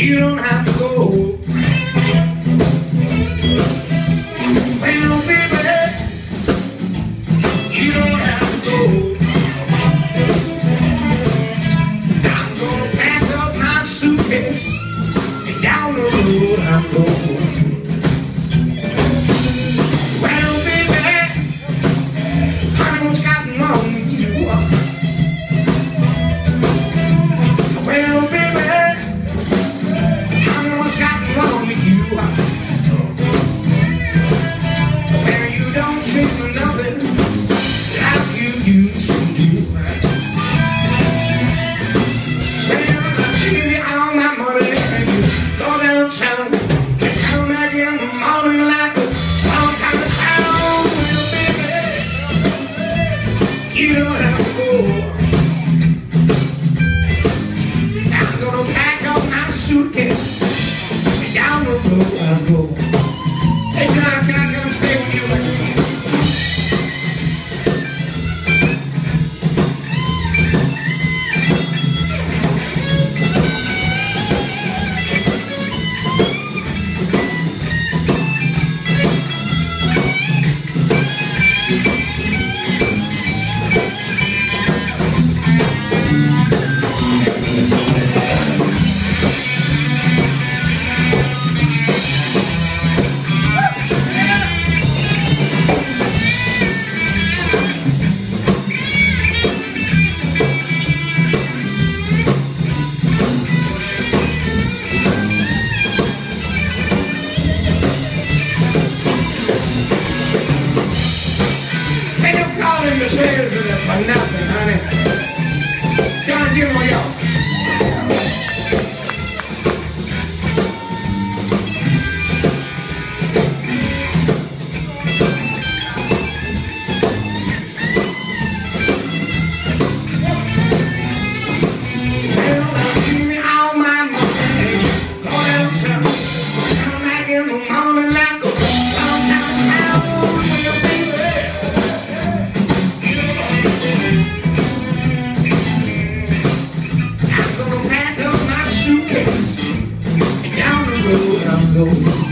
You don't have to go. Well, baby, you don't have to go. I'm gonna pack up my suitcase and down the road I'm going. Well, baby, honey, what's gotten wrong with you? Well, baby, honey, what's gotten wrong with you? Well, you don't treat me nothing like you used to do. Well, I give you all my money and you go downtown and come back in the morning like some kind of clown. Well, baby, you don't have to go. I'm gonna pack up my suitcase and down the road I go. Hey, John, can I come stay with you? The president for nothing, honey. John, give me y'all. Well, give me all my money. Go downtown. Come back in the morning like a some kind of clown. I'm gonna pack up my suitcase and down the road I'm going.